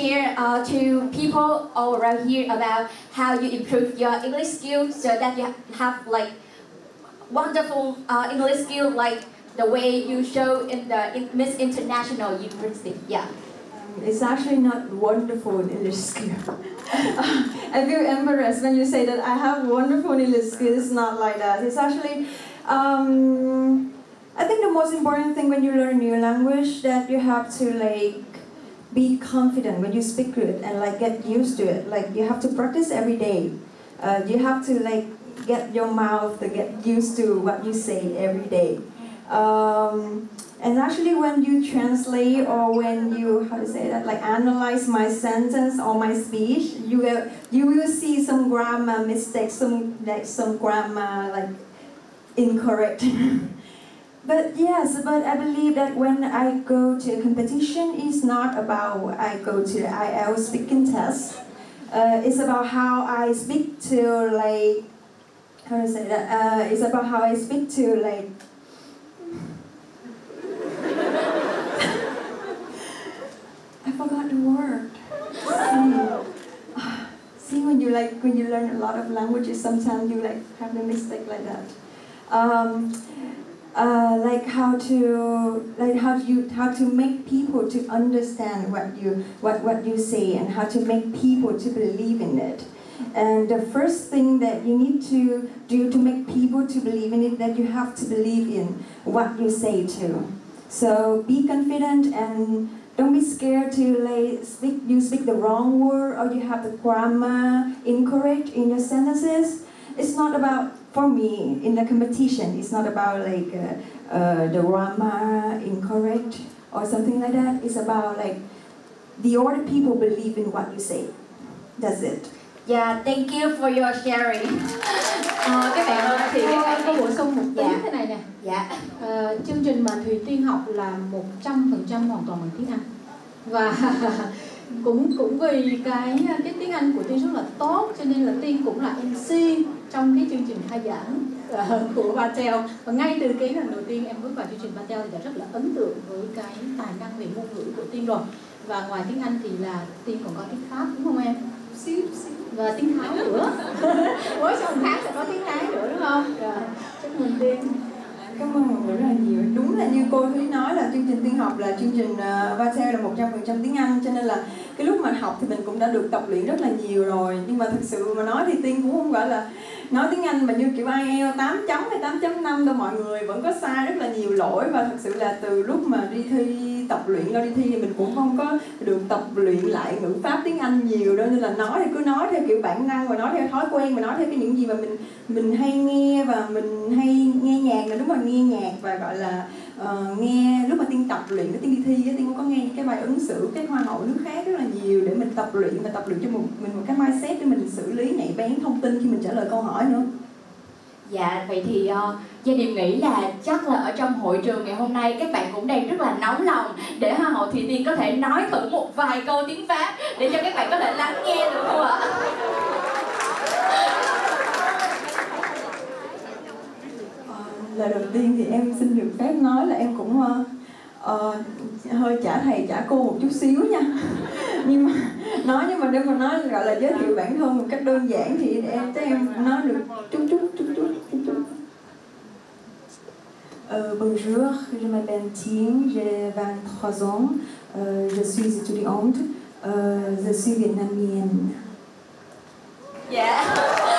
share to people all around here about how you improve your English skills so that you have like wonderful English skill like the way you show in the Miss International University? Yeah. It's actually not wonderful English skill. I feel embarrassed when you say that I have wonderful English skill. It's not like that. It's actually, I think the most important thing when you learn a new language that you have to like be confident when you speak it and like get used to it. Like you have to practice every day. You have to like get your mouth to get used to what you say every day. And actually when you translate or when you, how to say that, like analyze my sentence or my speech, you will see some grammar mistakes, some grammar like incorrect. But yes, but I believe that when I go to a competition, it's not about I go to the IELTS speaking test. It's about how I speak to like, how to say that, it's about how I speak to like, I forgot the word. See, when you learn a lot of languages, sometimes you like have a mistake like that. Like how to make people to understand what you say and how to make people to believe in it. And the first thing that you need to do to make people to believe in it, that you have to believe in what you say too. So be confident and don't be scared to like speak the wrong word or you have the grammar incorrect in your sentences. It's not about, for me, in the competition, it's not about like the grammar incorrect or something like that. It's about like the other people believe in what you say. That's it. Yeah, thank you for your sharing. Các bạn ơi, thì các bạn có bổ sung một tí thế này nè. Dạ. Chương trình mà Thùy Tiên học là 100% hoàn toàn bằng tiếng Anh. Và cũng vì cái tiếng Anh của Tiên rất là tốt, cho nên là Tiên cũng là MC trong cái chương trình khai giảng của Batel. Và ngay từ cái lần đầu tiên em bước vào chương trình Batel thì đã rất là ấn tượng với cái tài năng về ngôn ngữ của Tiên rồi. Và ngoài tiếng Anh thì là Tiên còn có tiếng Pháp, đúng không em? Xíu. Và tiếng Thái nữa. Mỗi sau một tháng sẽ có tiếng Thái nữa, đúng không? Rồi, chúc mừng Tiên. Cảm ơn mọi người rất là nhiều. Đúng là như cô Thúy nói là chương trình Tiên học là chương trình Batel là 100% tiếng Anh, cho nên là cái lúc mà học thì mình cũng đã được tập luyện rất là nhiều rồi. Nhưng mà thực sự mà nói thì Tiên cũng không gọi là nói tiếng Anh mà như kiểu IELTS 8 chấm hay 8.5 đâu, mọi người vẫn có sai rất là nhiều lỗi. Và thật sự là từ lúc mà đi thi, tập luyện lo đi thi thì mình cũng không có được tập luyện lại ngữ pháp tiếng Anh nhiều đâu, nên là nói thì cứ nói theo kiểu bản năng và nói theo thói quen, và nói theo cái những gì mà mình hay nghe và mình hay nghe nhạc là đúng rồi, nghe nhạc và gọi là nghe lúc mà Tiên tập luyện, cái Tiên đi thi Tiên cũng có nghe cái bài ứng xử các hoa hậu nước khác rất là nhiều để mình tập luyện và tập luyện cho mình một cái mindset để mình xử lý nhạy bén thông tin khi mình trả lời câu hỏi nữa. Dạ, vậy thì Gia Điềm nghĩ là chắc là ở trong hội trường ngày hôm nay các bạn cũng đang rất là nóng lòng để Hoa hậu Thùy Tiên có thể nói thử một vài câu tiếng Pháp để cho các bạn có thể lắng nghe được không ạ? Lời đầu tiên thì em xin được phép nói là em cũng hơi trả thầy trả cô một chút xíu nha. nhưng mà nếu mà nói gọi là giới thiệu bản thân một cách đơn giản thì em nói được chút. Bonjour, je m'appelle Thiem, j'ai 23 ans, je suis étudiante, je suis vietnamienne. Dạ.